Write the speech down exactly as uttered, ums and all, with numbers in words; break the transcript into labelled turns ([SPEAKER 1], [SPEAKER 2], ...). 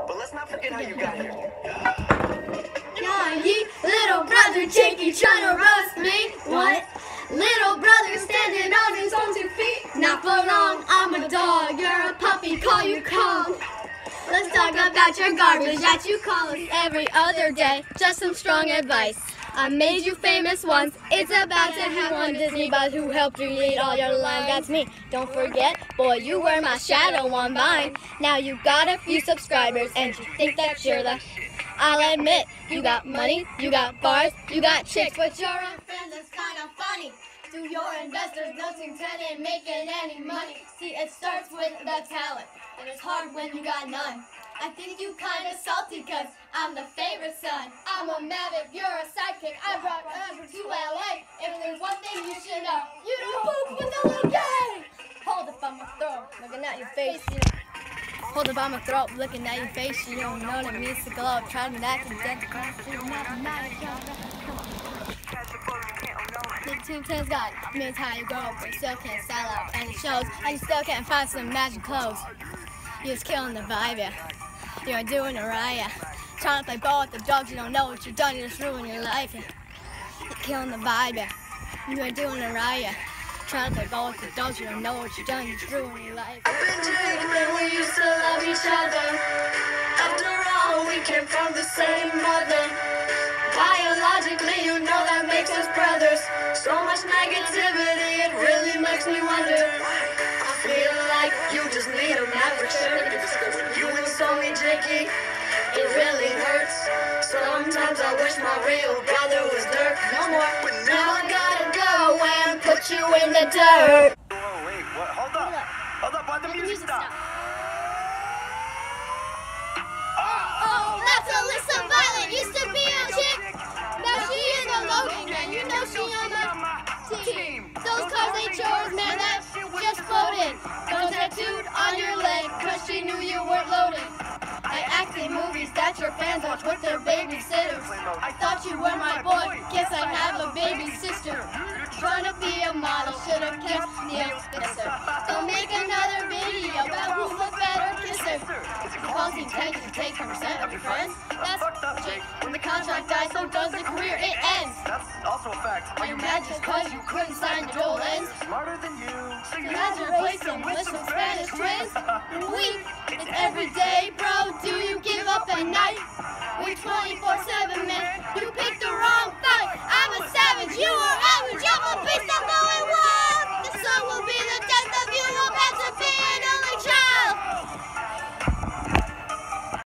[SPEAKER 1] But let's not forget how you got here.
[SPEAKER 2] Yeah, ye little brother Jakey trying to roast me. What? Little brother standing on his own two feet. Not for long, I'm a dog, you're a puppy, call you Kong. Let's talk about your garbage that you call us every other day. Just some strong advice. I made you famous once. It's about to have one Disney buzz who helped you read all your lines. That's me. Don't forget, boy, you were my shadow on Vine. Now you got a few subscribers and you think that you're the... I'll admit, you got money, you got bars, you got chicks, but you're a friend that's kind of funny. To your investors, no intent in making any money. See, it starts with the talent, and it's hard when you got none. I think you kinda salty cause I'm the favorite son. I'm a maverick, you're a sidekick. I brought over to L A. If there's one thing you should know, you don't poop with the little gang. Hold up on my throat, looking at your face, you know. Hold up on my throat, looking at your face, you don't know that means to glow. Try to act and dent the class, you don't have to matter. Come on. The team ten's got means how you grow, but you still can't sell out any shows, and you still can't find some magic clothes. You're just killing the vibe, yeah. You're doing a riot. Trying to play ball with the dogs, you don't know what you've done, you just ruin your life, yeah. You're killing the vibe, yeah. You're doing a riot. Trying to play ball with the dogs, you don't know what you've done, you just ruin your life.
[SPEAKER 3] I've been dreaming we used to love each other. After all, we came from the same mother. Biologically, you know that makes us brothers. So much negativity, it really makes me wonder. I feel like you just need a maverick shirt. When you insult me, Jakey, it really hurts. Sometimes I wish my real brother was dirt. No more, but now I gotta go and put you in the dirt.
[SPEAKER 1] Whoa, wait, what? Hold up. Hold up, why'd the music stop?
[SPEAKER 2] Oh, that's Alyssa Violet, used to be a chick. Now she is a Logan gang, you know she on my team. Those cars ain't yours, man, that just floated. Go tattooed on your leg, cause she knew you weren't loaded. I act in movies that your fans watch with their babysitters. I thought you were my boy, guess I have a baby sister. Trying to be a model, should've kept Neil Spencer. Don't make another video about who looks better kisser. Because the intention to take ten percent of your friends, that's Jake. When the contract dies, so does the career, it ends.
[SPEAKER 1] That's also a fact.
[SPEAKER 2] Are you mad just cause you couldn't sign the goal ends?
[SPEAKER 1] Smarter than you.
[SPEAKER 2] You had to replace them with some Spanish twins? We, it's everyday, bro.